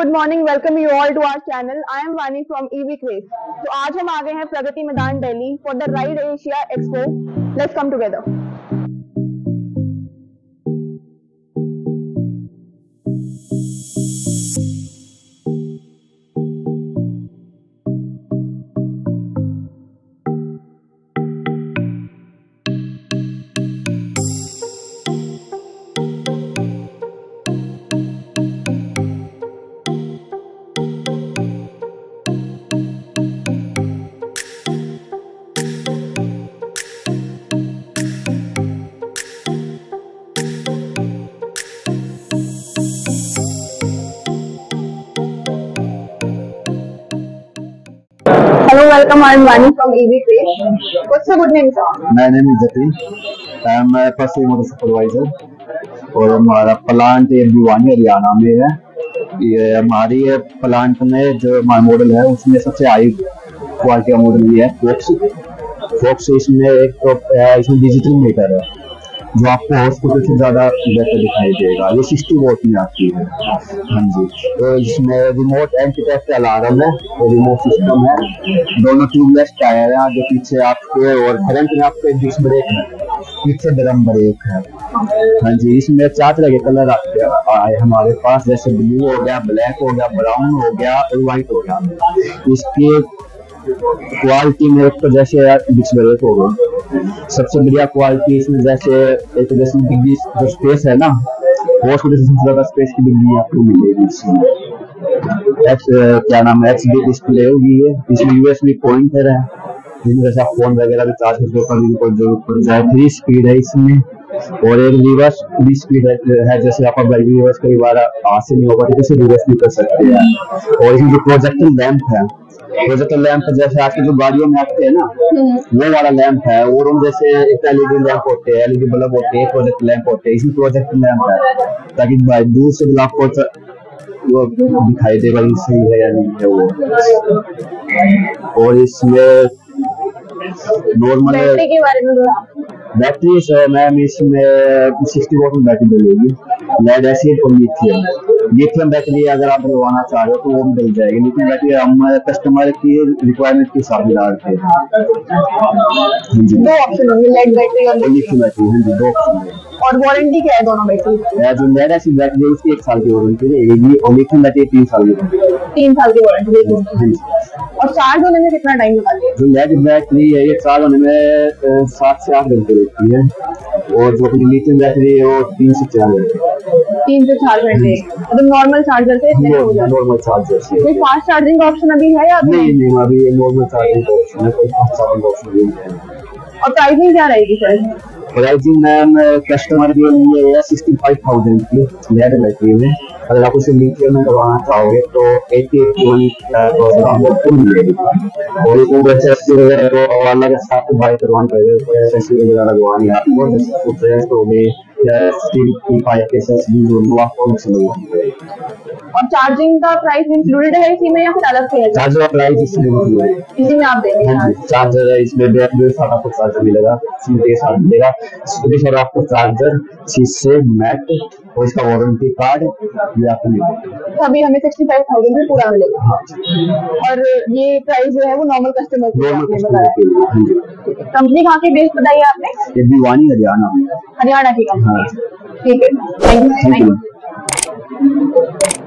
Good morning, welcome you all to our channel. I am Vani from EV craze. तो आज हम आ गए हैं Pragati Maidan Delhi for the ride Asia expo. Let's come together. Hello, welcome. I am Vani from EV Craze. What's your good name, sir? My name is Jatin. I am a first motor supervisor और हमारा plant ये भिवानी हरियाणा में है। ये हमारी plant में जो हमारा मॉडल है उसमें सबसे हाई क्वालिटी का मॉडल ये है फोक्स। इसमें एक तो इसमें डिजिटल मीटर है जो आपको हॉस्पिटल से ज़्यादा बेहतर दिखाई देगा। ये 60 वोट में आती है। हाँ जी, तो इसमें रिमोट एंटी थेफ्ट अलार्म है और रिमोट सिस्टम है। दोनों ट्यूबलेस टायर है, आगे पीछे आपके, और फ्रंट में आपके डिस्क ब्रेक है, पीछे ड्रम ब्रेक है। हाँ जी, इसमें 4 तरह के कलर आए हमारे पास, जैसे ब्लू हो गया, ब्लैक हो गया, ब्राउन हो गया और व्हाइट हो गया। इसकी क्वालिटी में एक तो जैसे डिस्क ब्रेक होगा, सबसे बढ़िया क्वालिटी इसमें जैसे एक जैसे डिग्री जो स्पेस है ना, वो सबसे ज्यादा स्पेस की डिग्री आपको मिलेगी इसमें। क्या नाम है, XD डिस्प्ले होगी है। इसमें USB पॉइंटर है जिसमें जैसे आप फोन वगैरह भी चार्ज करके कोई जरूरत पड़ जाए। 3 स्पीड है इसमें, और एक रिवर्स भी स्पीड है, जैसे आप बाइक रिवर्स कई बार हाथ से नहीं होगा तो जैसे रिवर्स भी कर सकते हैं। और इसमें जो प्रोजेक्टर लैंप है, प्रोजेक्टर लैंप जैसे आज की जो गाड़ियों में आते हैं ना, वो वाला लैंप है। और हम जैसे एक LED लैंप होते हैं, LED बल्ब होते हैं, प्रोजेक्ट लैंप होते हैं, इसमें प्रोजेक्टर लैंप है ताकि दूर से भी आपको वो दिखाई दे भाई सही है या नहीं है वो। और इसमें नॉर्मल बैटरी के बारे में बैटरी है मैम, इसमें 60 वोट में बैटरी डलेगी। लेड एसिड और लिथियम बैटरी अगर आप डलवाना चाह रहे हो तो वो भी डल जाएगी। लिथियम बैटरी हम कस्टमर की रिक्वायरमेंट के हिसाब से डालते हैं। दो ऑप्शन होंगे, लेड बैटरी और लिथियम बैटरी। हाँ जी, 2 ऑप्शन है। और वारंटी क्या है दोनों बैटरी? जो लेड एसिड बैटरी है उसकी 1 साल की वारंटी रहेगी और लिथियम बैटरी 3 साल की वारंटी। 3 साल की वारंटी। और चार्ज होने में कितना टाइम लगाती है? जो लेड बैटरी है ये चार्ज होने में 7 से 8 घंटे लगती है, और जो लिथियम बैटरी है वो 3 से 4 घंटे। 3 से 4 घंटे। मतलब नॉर्मल चार्जर से इतने हो जाते हैं? नॉर्मल चार्जर से। कोई फास्ट चार्जिंग का ऑप्शन अभी है या नहीं, अभी नॉर्मल चार्जिंग का ऑप्शन है, कोई फास्ट चार्जिंग का ऑप्शन नहीं है। और प्राइसिंग क्या रहेगी सर? प्राइसिंग मैम कस्टमर के लिए है 65,000 की लेड बैटरी में। अगर आप उसे लिथियम में करवाना चाहोगे तो 88,000 मिलेगी। और इसमें जैसे अलग साथ बाई करवाना पड़ेगा, एसएसडी वगैरह लगवानी है आपको, जैसे प्रेस हो गई या स्टील की पाइप एसएसडी जो आपको लगवानी। और चार्जिंग का प्राइस इंक्लूडेड है इसी में या फिर अलग से है? चार्जर का प्राइस इसी में आप देंगे? चार्जर है इसमें बैटरी के साथ आपको चार्जर मिलेगा, सिम के साथ मिलेगा, इसके साथ आपको चार्जर, शीशे, मैट और इसका वारंटी कार्ड ये आपको मिलेगा। तो अभी हमें 65,000 में पूरा मिलेगा। हाँ। और ये प्राइस जो है वो नॉर्मल कस्टमर के लिए लिए। कंपनी कहाँ की बेस बताइए आपने? ये भिवानी हरियाणा में। हरियाणा की कंपनी। ठीक है, थैंक यू।